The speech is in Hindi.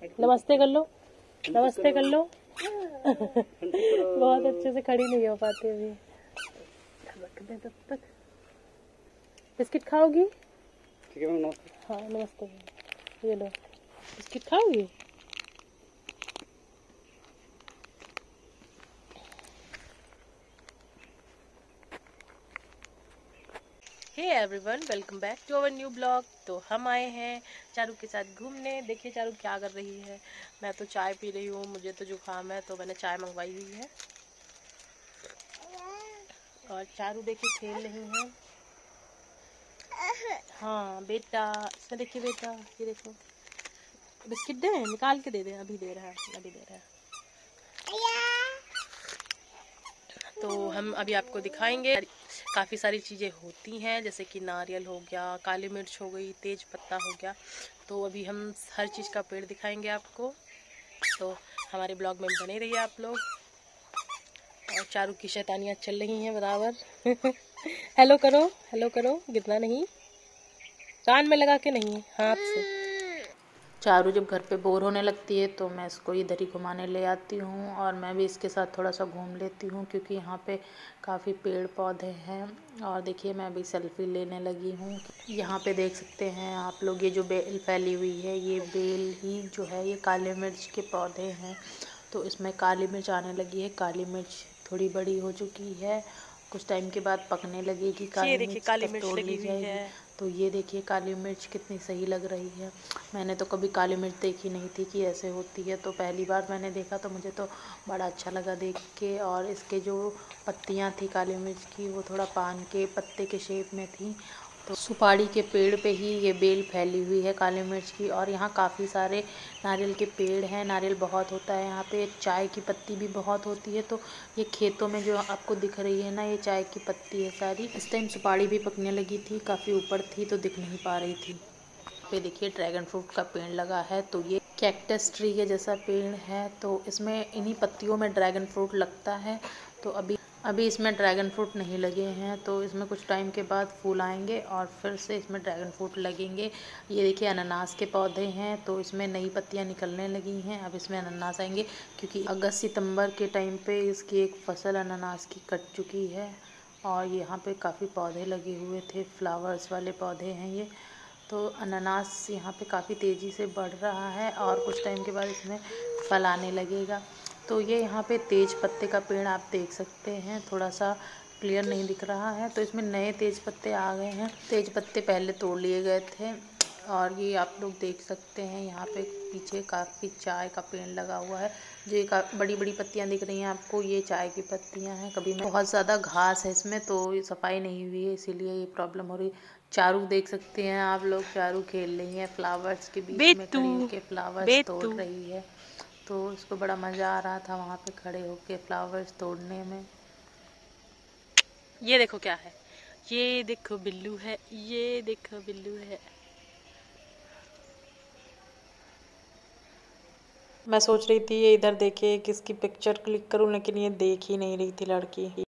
नमस्ते कर लो, नमस्ते कर लो। बहुत अच्छे से खड़ी नहीं हो पाती अभी। तब तक बिस्किट खाओगी? हाँ नमस्ते, ये लो बिस्किट खाओगी? Hey everyone, welcome back to our new blog. तो हम आए हैं चारू के साथ घूमने। देखिए चारू क्या कर रही है। मैं तो चाय पी रही हूँ, मुझे तो जुकाम है तो मैंने चाय मंगवाई हुई है। और चारू देखिए खेल रही है। हाँ बेटा, इसमें देखिए बेटा, ये देखो बिस्किट दे, निकाल के दे दे, अभी दे रहा है, अभी दे रहा है। तो हम अभी आपको दिखाएंगे। काफ़ी सारी चीज़ें होती हैं, जैसे कि नारियल हो गया, काली मिर्च हो गई, तेज पत्ता हो गया। तो अभी हम हर चीज़ का पेड़ दिखाएंगे आपको, तो हमारे ब्लॉग में बने रहिए आप लोग। और चारू की शैतानियाँ चल रही हैं बराबर। हेलो करो, हेलो करो, गिरना नहीं, कान में लगा के नहीं, हाथ से। चारू जब घर पे बोर होने लगती है तो मैं इसको इधर ही घुमाने ले आती हूँ, और मैं भी इसके साथ थोड़ा सा घूम लेती हूँ, क्योंकि यहाँ पे काफ़ी पेड़ पौधे हैं। और देखिए मैं भी सेल्फी लेने लगी हूँ। यहाँ पे देख सकते हैं आप लोग, ये जो बेल फैली हुई है, ये बेल ही जो है ये काली मिर्च के पौधे हैं। तो इसमें काली मिर्च आने लगी है। काली मिर्च थोड़ी बड़ी हो चुकी है, कुछ टाइम के बाद पकने लगेगी काली मिर्च, तब तोड़ ली जाएगी। तो ये देखिए काली मिर्च कितनी सही लग रही है। मैंने तो कभी काली मिर्च देखी नहीं थी कि ऐसे होती है, तो पहली बार मैंने देखा तो मुझे तो बड़ा अच्छा लगा देख के। और इसके जो पत्तियां थी काली मिर्च की, वो थोड़ा पान के पत्ते के शेप में थी। तो सुपारी के पेड़ पे ही ये बेल फैली हुई है काली मिर्च की। और यहाँ काफ़ी सारे नारियल के पेड़ हैं, नारियल बहुत होता है यहाँ पे। चाय की पत्ती भी बहुत होती है। तो ये खेतों में जो आपको दिख रही है ना, ये चाय की पत्ती है सारी। इस टाइम सुपारी भी पकने लगी थी, काफ़ी ऊपर थी तो दिख नहीं पा रही थी। पे देखिए ड्रैगन फ्रूट का पेड़ लगा है, तो ये कैक्टस ट्री के जैसा पेड़ है। तो इसमें इन्हीं पत्तियों में ड्रैगन फ्रूट लगता है। तो अभी इसमें ड्रैगन फ्रूट नहीं लगे हैं, तो इसमें कुछ टाइम के बाद फूल आएंगे और फिर से इसमें ड्रैगन फ्रूट लगेंगे। ये देखिए अनानास के पौधे हैं, तो इसमें नई पत्तियां निकलने लगी हैं। अब इसमें अनानास आएंगे, क्योंकि अगस्त सितंबर के टाइम पे इसकी एक फसल अनानास की कट चुकी है। और यहाँ पे काफ़ी पौधे लगे हुए थे, फ्लावर्स वाले पौधे हैं ये। तो अनानास यहाँ पे काफ़ी तेज़ी से बढ़ रहा है, और कुछ टाइम के बाद इसमें फल आने लगेगा। तो ये यहाँ पे तेज पत्ते का पेड़ आप देख सकते हैं, थोड़ा सा क्लियर नहीं दिख रहा है। तो इसमें नए तेज पत्ते आ गए हैं। तेज पत्ते पहले तोड़ लिए गए थे। और ये आप लोग देख सकते हैं यहाँ पे पीछे काफ़ी चाय का पेड़ लगा हुआ है। जो ये बड़ी बड़ी पत्तियाँ दिख रही हैं आपको, ये चाय की पत्तियाँ हैं। कभी मैं बहुत ज़्यादा घास है इसमें, तो ये सफाई नहीं हुई है, इसीलिए ये प्रॉब्लम हो रही है। चारू देख सकते हैं आप लोग, चारू खेल रही है फ्लावर्स के बीच में खड़ी होके, फ्लावर्स तोड़ रही है। तो उसको बड़ा मज़ा आ रहा था वहाँ पे खड़े होके फ्लावर्स तोड़ने में। ये देखो क्या है, ये देखो बिल्लू है, ये देखो बिल्लू है। मैं सोच रही थी ये इधर देखे, किसकी पिक्चर क्लिक करूं, लेकिन ये देख ही नहीं रही थी लड़की।